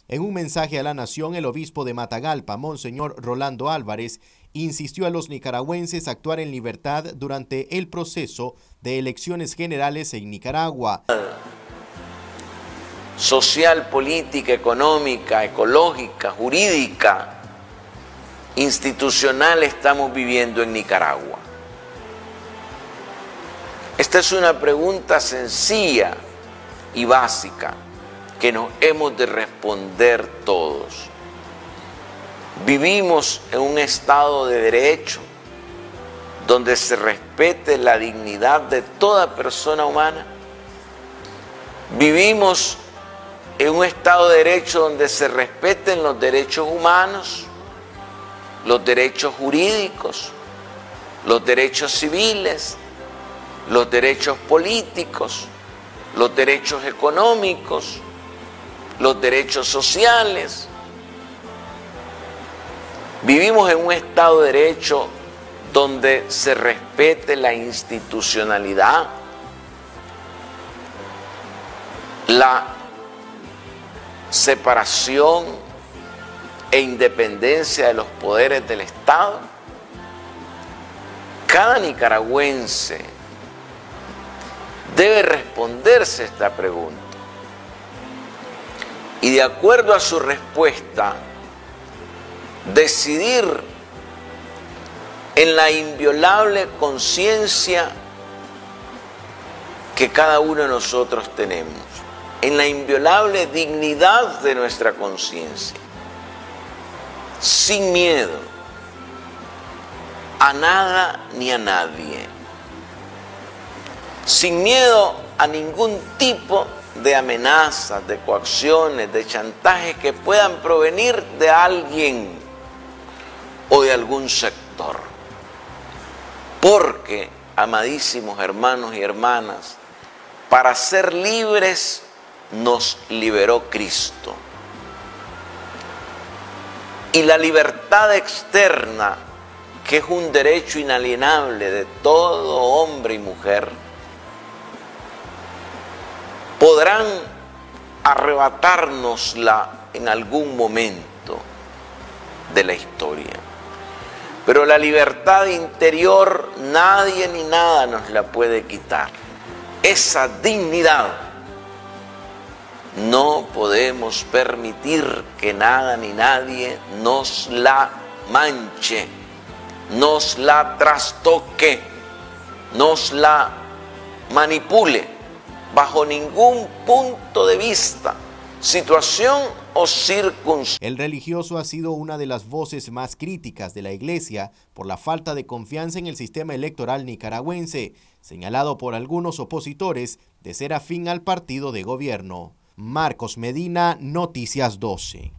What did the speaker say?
En un mensaje a la nación, el obispo de Matagalpa, Monseñor Rolando Álvarez, insistió a los nicaragüenses a actuar en libertad durante el proceso de elecciones generales en Nicaragua. Social, política, económica, ecológica, jurídica, institucional estamos viviendo en Nicaragua. Esta es una pregunta sencilla y básica que nos hemos de responder todos. ¿Vivimos en un Estado de Derecho donde se respete la dignidad de toda persona humana? ¿Vivimos en un Estado de Derecho donde se respeten los derechos humanos, los derechos jurídicos, los derechos civiles, los derechos políticos, los derechos económicos, los derechos sociales? Vivimos en un Estado de Derecho donde se respete la institucionalidad, la separación e independencia de los poderes del Estado. Cada nicaragüense debe responderse esta pregunta y, de acuerdo a su respuesta, decidir en la inviolable conciencia que cada uno de nosotros tenemos, en la inviolable dignidad de nuestra conciencia, sin miedo a nada ni a nadie, sin miedo a ningún tipo de amenazas, de coacciones, de chantajes que puedan provenir de alguien o de algún sector. Porque, amadísimos hermanos y hermanas, para ser libres nos liberó Cristo. Y la libertad externa, que es un derecho inalienable de todo hombre y mujer, podrán arrebatárnosla en algún momento de la historia. Pero la libertad interior nadie ni nada nos la puede quitar. Esa dignidad no podemos permitir que nada ni nadie nos la manche, nos la trastoque, nos la manipule bajo ningún punto de vista, situación o circunstancia. El religioso ha sido una de las voces más críticas de la Iglesia por la falta de confianza en el sistema electoral nicaragüense, señalado por algunos opositores de ser afín al partido de gobierno. Marcos Medina, Noticias 12.